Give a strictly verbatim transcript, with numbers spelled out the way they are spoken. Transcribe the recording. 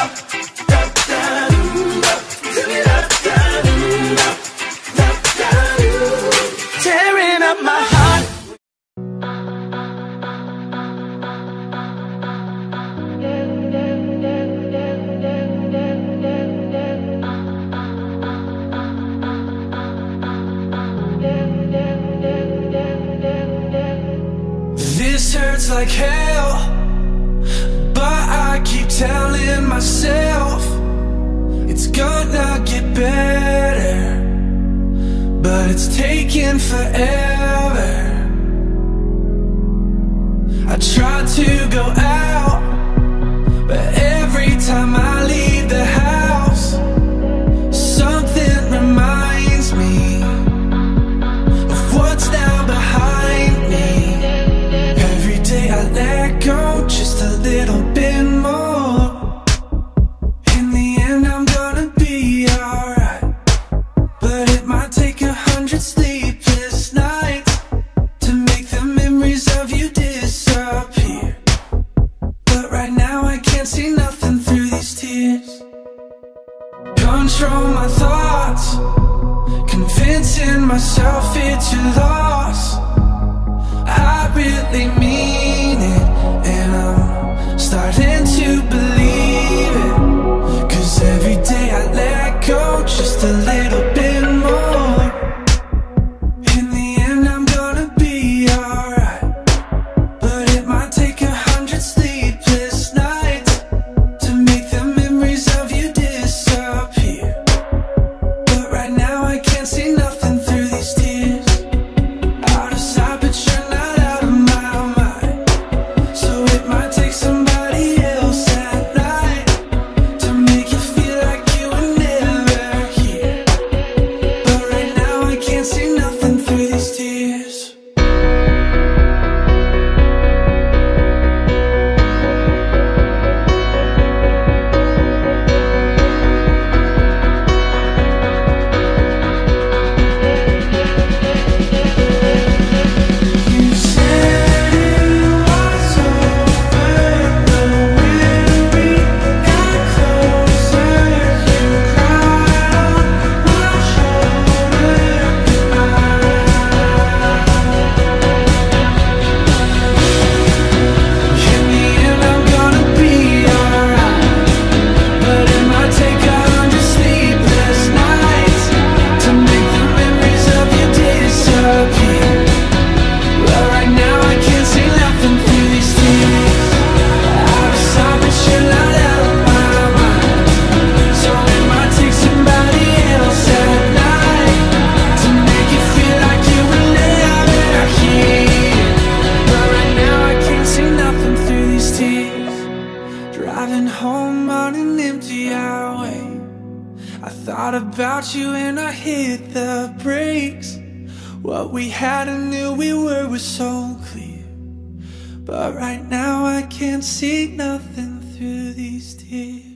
Tearing up my heart. This hurts like hell, but I keep telling myself it's gonna get better, but it's taking forever. I try to go out, but every time I leave the house, something reminds me of what's now behind me. Every day I let go just a little bit more. In the end I'm gonna be alright, but it might take a hundred sleepless nights to make the memories of you disappear. But right now I can't see nothing through these tears. Control my thoughts, convincing myself it's your loss. I really mean it, and I'm starting to believe it. Cause every day I let go just a little bit more. In the end I'm gonna be alright, but it might take a hundred sleepless nights to make the memories of you disappear. But right now I can't see nothing through these tears. Out of sight but you're not out of my mind, so it might take somebody else at night to make you feel like you were never here. But right now I can't see nothing through these tears. You said it was over, but when we got closer, you cried on my shoulder goodbye. In the end I'm gonna be alright, but it might take a hundred sleepless nights to make the memories of you disappear. Well, right now I can't see nothing through these tears. Out of sight but you're not out of my mind, so it might take somebody else at night to make you feel like you were never here. But right now I can't see nothing through these tears. Driving home on an empty highway, I thought about you and I hit the brakes. What we had and knew we were was so clear, but right now I can't see nothing through these tears.